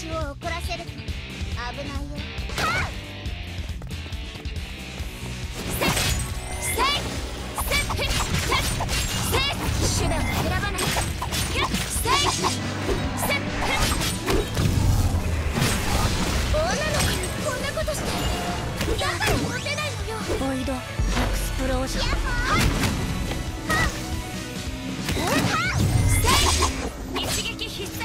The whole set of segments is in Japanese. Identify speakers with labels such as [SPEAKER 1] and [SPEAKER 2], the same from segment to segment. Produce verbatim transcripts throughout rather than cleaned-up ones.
[SPEAKER 1] 私を怒らせると危ないよ。手段を選ばない。女の子にこんなことしてだからモテないのよ。ボイドエクスプロージョン。一撃必殺。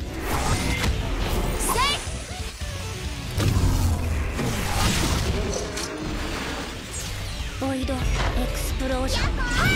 [SPEAKER 1] ボイドエクスプロージョン。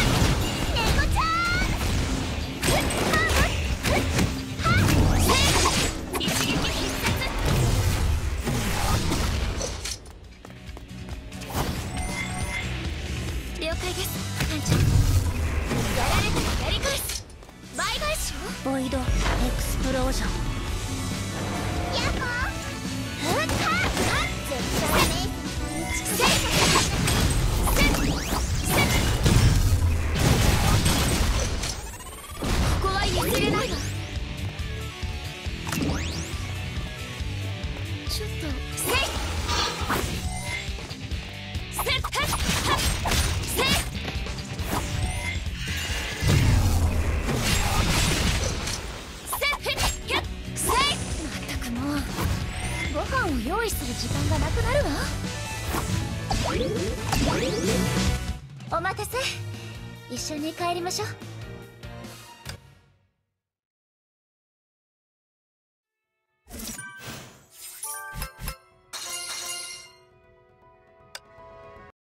[SPEAKER 1] 了解です、艦長。やられたらやり返す。倍返しよ。ボイドエクスプロージョン。ヤッホー。うっかー。絶対ね。ここは譲れないわ。ちょっとせい。ご飯を用意する時間がなくなるわ。お待たせ。一緒に帰りましょう。